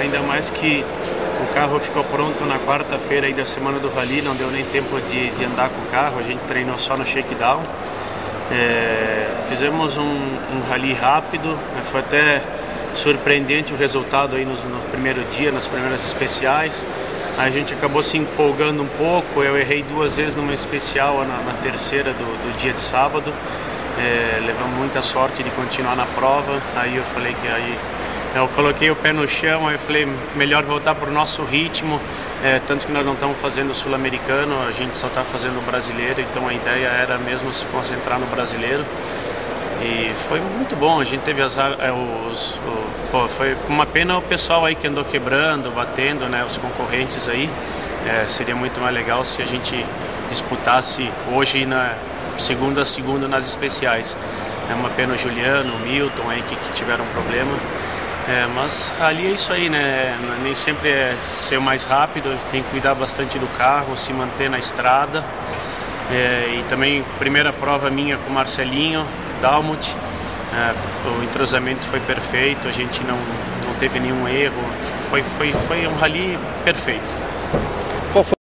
ainda mais que o carro ficou pronto na quarta-feira aí da semana do rally, não deu nem tempo de andar com o carro, a gente treinou só no shakedown. Fizemos um rally rápido, né? Foi até surpreendente o resultado aí no primeiro dia, nas primeiras especiais. A gente acabou se empolgando um pouco, eu errei 2 vezes numa especial na terceira do dia de sábado. Levamos muita sorte de continuar na prova. Aí eu falei que eu coloquei o pé no chão, aí eu falei melhor voltar para o nosso ritmo, tanto que nós não estamos fazendo o sul-americano, a gente só está fazendo o brasileiro, então a ideia era mesmo se concentrar no brasileiro. E foi muito bom, a gente teve foi uma pena o pessoal aí que andou quebrando, batendo, né, os concorrentes aí. Seria muito mais legal se a gente disputasse hoje na segunda a segunda nas especiais. É uma pena o Juliano, o Milton aí que tiveram problema. Mas ali é isso aí, né? Nem sempre é ser o mais rápido, tem que cuidar bastante do carro, se manter na estrada. E também primeira prova minha com o Marcelinho Dalmut, o entrosamento foi perfeito, a gente não teve nenhum erro, foi um rally perfeito.